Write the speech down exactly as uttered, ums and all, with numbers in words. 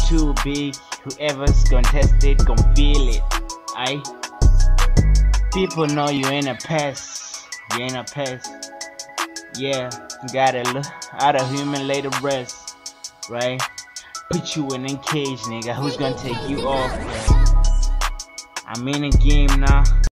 too big. Whoever's gonna test it, gonna feel it. Aye. People know you ain't a pest. You ain't a pest. Yeah, gotta look out of human later breast, right? Put you in a cage, nigga. Who's gonna take you off, man? I'm in a game now.